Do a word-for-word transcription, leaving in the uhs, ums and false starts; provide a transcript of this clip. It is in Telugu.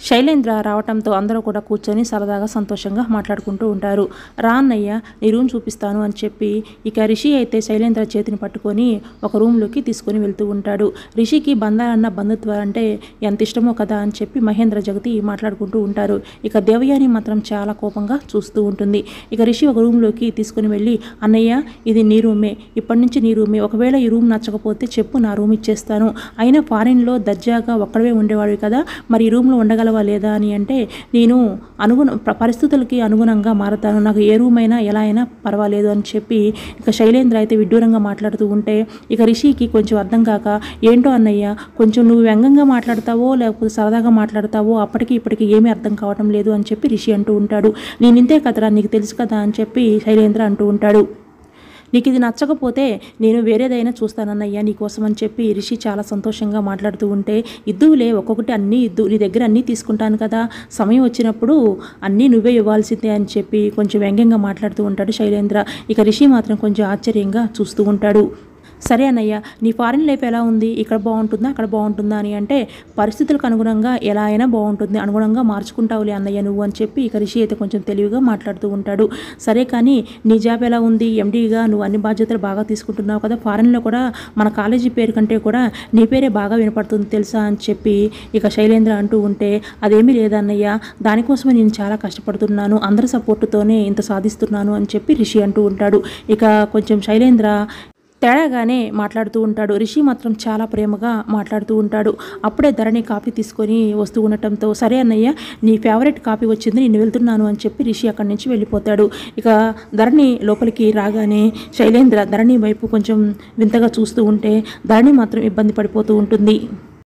శైలేంద్ర రావటంతో అందరూ కూడా కూర్చొని సరదాగా సంతోషంగా మాట్లాడుకుంటూ ఉంటారు. రా అన్నయ్య నీ రూమ్ చూపిస్తాను అని చెప్పి ఇక రిషి అయితే శైలేంద్ర చేతిని పట్టుకొని ఒక రూమ్లోకి తీసుకొని వెళ్తూ ఉంటాడు. రిషికి బంధాలన్న బంధుత్వాలు అంటే ఎంత ఇష్టమో కదా అని చెప్పి మహేంద్ర జగతి మాట్లాడుకుంటూ ఉంటారు. ఇక దేవయాని మాత్రం చాలా కోపంగా చూస్తూ ఉంటుంది. ఇక రిషి ఒక రూమ్లోకి తీసుకుని వెళ్ళి అన్నయ్య ఇది నీ రూమే, ఇప్పటి నుంచి నీ రూమే, ఒకవేళ ఈ రూమ్ నచ్చకపోతే చెప్పు నా రూమ్ ఇచ్చేస్తాను, అయినా ఫారిన్లో దర్జాగా ఒక్కడవే ఉండేవాడు కదా, మరి ఈ రూమ్లో ఉండగలవా లేదా అని అంటే నేను అనుగుణ పరిస్థితులకి అనుగుణంగా మారతాను, నాకు ఏ రూమ్ అయినా ఎలా అయినా పర్వాలేదు అని చెప్పి ఇక శైలేంద్ర అయితే విడ్డూరంగా మాట్లాడుతూ ఉంటే ఇక రిషికి కొంచెం అర్థం కాక ఏంటో అన్నయ్య కొంచెం నువ్వు వ్యంగ్యంగా మాట్లాడతావో లేకపోతే సరదాగా మాట్లాడతావో అప్పటికి ఇప్పటికి ఏమీ అర్థం కావటం లేదు అని చెప్పి రిషి అంటూ ఉంటాడు. నేను ఇంతే కదరా నీకు తెలుసు కదా అని చెప్పి శైలేంద్ర అంటూ ఉంటాడు. నీకు ఇది నచ్చకపోతే నేను వేరేదైనా చూస్తానన్నయ్యా నీకోసం అని చెప్పి రిషి చాలా సంతోషంగా మాట్లాడుతూ ఉంటే ఇద్దువులే ఒక్కొక్కటి అన్నీ ఇద్దు, నీ దగ్గర అన్నీ తీసుకుంటాను కదా, సమయం వచ్చినప్పుడు అన్నీ నువ్వే ఇవ్వాల్సిందే అని చెప్పి కొంచెం వ్యంగ్యంగా మాట్లాడుతూ ఉంటాడు శైలేంద్ర. ఇక రిషి మాత్రం కొంచెం ఆశ్చర్యంగా చూస్తూ ఉంటాడు. సరే అన్నయ్య నీ ఫారిన్ లైఫ్ ఎలా ఉంది, ఇక్కడ బాగుంటుందా అక్కడ బాగుంటుందా అని అంటే పరిస్థితులకు అనుగుణంగా ఎలా అయినా బాగుంటుంది, అనుగుణంగా మార్చుకుంటావులే అన్నయ్య నువ్వు అని చెప్పి ఇక రిషి అయితే కొంచెం తెలివిగా మాట్లాడుతూ ఉంటాడు. సరే కానీ నీ జాబ్ ఎలా ఉంది, ఎండీగా నువ్వు అన్ని బాధ్యతలు బాగా తీసుకుంటున్నావు కదా, ఫారిన్లో కూడా మన కాలేజీ పేరు కంటే కూడా నీ పేరే బాగా వినపడుతుంది తెలుసా అని చెప్పి ఇక శైలేంద్ర అంటూ ఉంటే అదేమీ లేదన్నయ్య, దానికోసమే నేను చాలా కష్టపడుతున్నాను, అందరి సపోర్టుతోనే ఇంత సాధిస్తున్నాను అని చెప్పి రిషి అంటూ ఉంటాడు. ఇక కొంచెం శైలేంద్ర తేడాగానే మాట్లాడుతూ ఉంటాడు. రిషి మాత్రం చాలా ప్రేమగా మాట్లాడుతూ ఉంటాడు. అప్పుడే ధరణి కాఫీ తీసుకొని వస్తూ ఉండటంతో సరే అన్నయ్య నీ ఫేవరెట్ కాఫీ వచ్చింది నేను వెళ్తున్నాను అని చెప్పి రిషి అక్కడి నుంచి వెళ్ళిపోతాడు. ఇక ధరణి లోపలికి రాగానే శైలేంద్ర ధరణి వైపు కొంచెం వింతగా చూస్తూ ఉంటే ధరణి మాత్రం ఇబ్బంది పడిపోతూ ఉంటుంది.